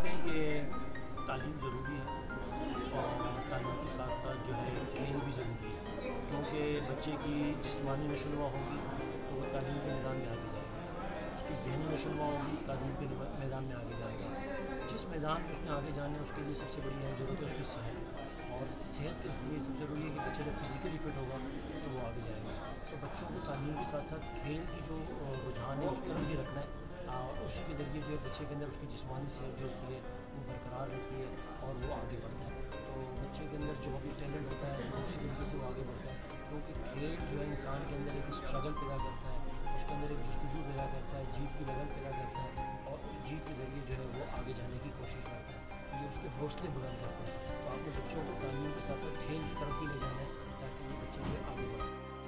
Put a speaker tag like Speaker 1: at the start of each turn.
Speaker 1: समझते हैं कि तालीम ज़रूरी है और तालीम के साथ साथ जो है खेल भी ज़रूरी है, क्योंकि बच्चे की जिस्मानी नशोनुमा होगी तो वो तालीम के मैदान में आगे जाएगा, उसकी जहनी नशोनुमा होगी तालीम के मैदान में आगे जाएगा। जिस मैदान में उसने आगे जाना है उसके लिए सबसे बड़ी अहम ज़रूरत है उसकी सेहत, और सेहत के लिए सबसे ज़रूरी है कि बच्चा जब फिज़िकली फ़िट होगा तो वो आगे जाएगा। तो बच्चों को तालीम के साथ साथ खेल की जो रुझान है उस तरफ भी रखना है, उसी के ज़रिए जो है बच्चे के अंदर उसकी जिस्मानी सेहत जो होती है वो बरकरार रहती है और वो आगे बढ़ता है। तो बच्चे के अंदर जो भी टैलेंट होता है तो उसी तरीके से वो आगे बढ़ता है, क्योंकि खेल जो है इंसान के अंदर एक स्ट्रगल पैदा करता है, उसके अंदर एक जस्तजू पैदा करता है, जीत की लगन पैदा करता है और उस जीत के ज़रिए जो है वो आगे जाने की कोशिश करता है। तो ये उसके हौसले बुलंद करते हैं। तो आपको बच्चों को तालीम के साथ साथ खेल की तरफ भी ले जाना है ताकि ये बच्चे जो है आगे बढ़ सकें।